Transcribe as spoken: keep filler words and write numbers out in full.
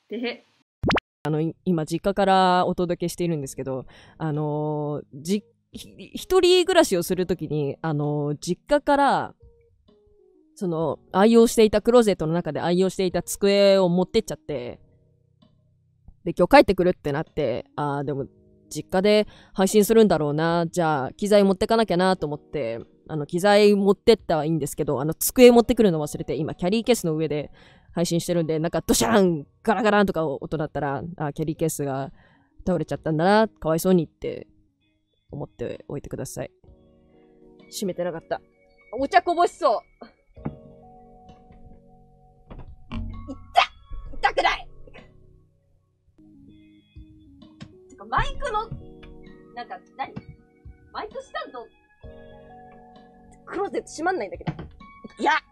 てへ。 あの、今、実家からお届けしているんですけど、あのー、じ、一人暮らしをするときに、あのー、実家から、その、愛用していた、クローゼットの中で愛用していた机を持ってっちゃって、で、今日帰ってくるってなって、あー、でも、実家で配信するんだろうな、じゃあ、機材持ってかなきゃなと思って、あの、機材持ってったはいいんですけど、あの、机持ってくるの忘れて、今、キャリーケースの上で配信してるんで、なんか、ドシャンガラガランとか音だったら、あ、キャリーケースが倒れちゃったんだな、かわいそうにって思っておいてください。閉めてなかった。お茶こぼしそう。いった痛くない。てか、マイクの、なんか、何マイクスタンド、クローゼット閉まんないんだけど。いや